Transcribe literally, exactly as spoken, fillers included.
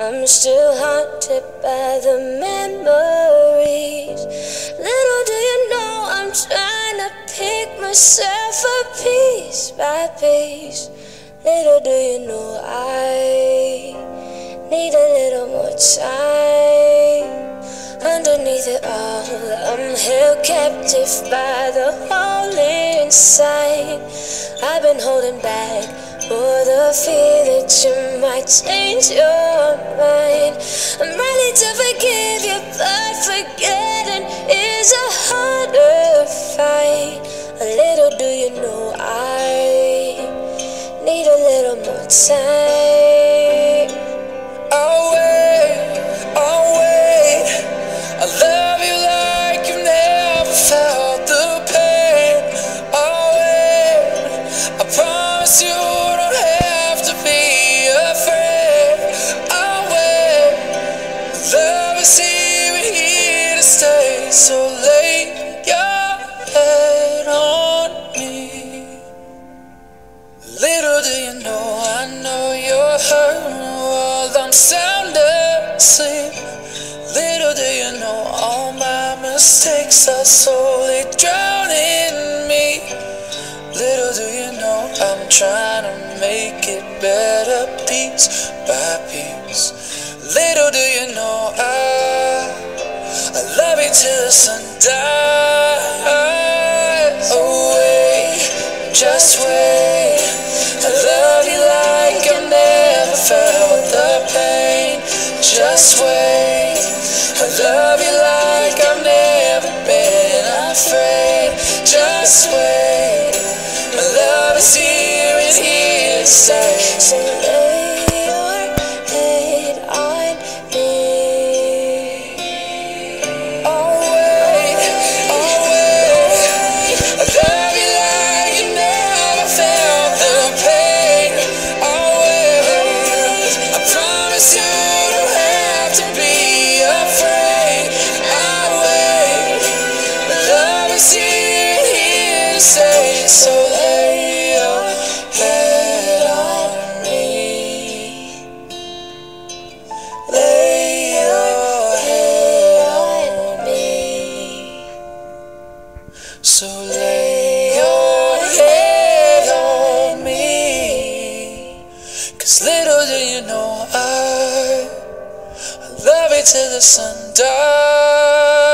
I'm still haunted by the memories. Little do you know I'm trying to pick myself up piece by piece. Little do you know I need a little more time. Underneath it all, I'm held captive by the hole inside. I've been holding back for the fear that you might change your mind. I'm ready to forgive you, but forgetting is a harder fight. A little do you know I need a little more time. I'll wait, I'll wait. I love you like you've never felt the pain. I'll wait, I promise you don't have to be afraid. I'll wait, love is here, we're here to stay. So lay your head on me. Little do you know, I know you're hurting while I'm sound asleep. Little do you know, all my mistakes are slowly drowning me. Little do you know, I'm trying to make it better piece by piece. Little do you know, I, I love you till the sun dies. Oh wait, just wait. I love you like I've never felt the pain. Just wait. I love you like I've never been afraid. Just wait. My love is here and here to stay. So lay your head on me. I'll wait, I'll wait. I love you like you never felt the pain. I'll wait. I promise you don't have to be afraid. I'll wait. My love is here and here to stay. So lay your head on me. Lay your head on me. So lay your head on me. Cause little do you know I, I love you till the sun dies.